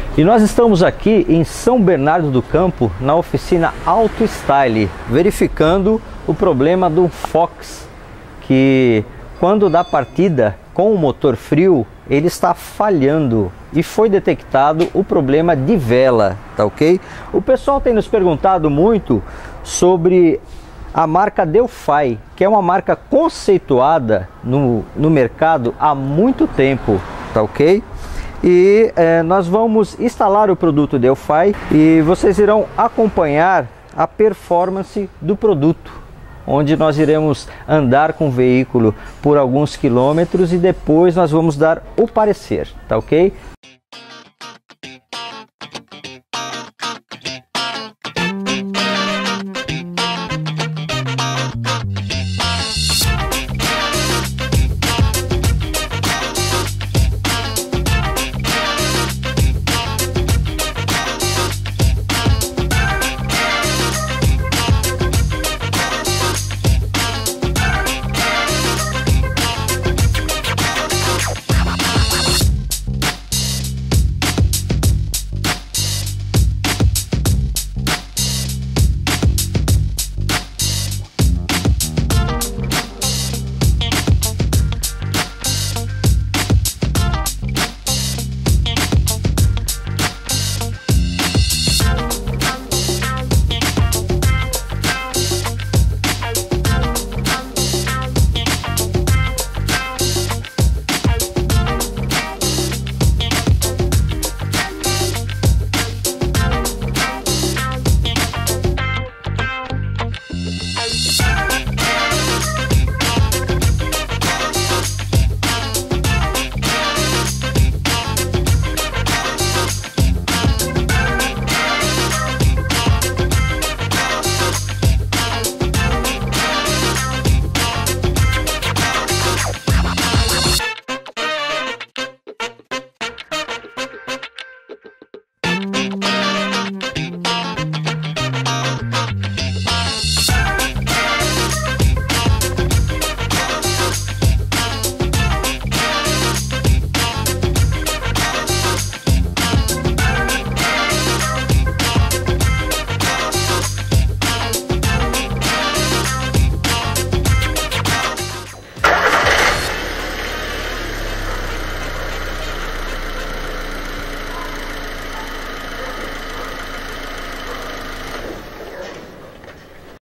E nós estamos aqui em São Bernardo do Campo, na oficina Auto Style, verificando o problema do Fox, que quando dá partida com o motor frio, ele está falhando e foi detectado o problema de vela, tá ok? O pessoal tem nos perguntado muito sobre a marca Delphi, que é uma marca conceituada no mercado há muito tempo, tá ok? E nós vamos instalar o produto Delphi e vocês irão acompanhar a performance do produto, onde nós iremos andar com o veículo por alguns quilômetros e depois nós vamos dar o parecer, tá ok?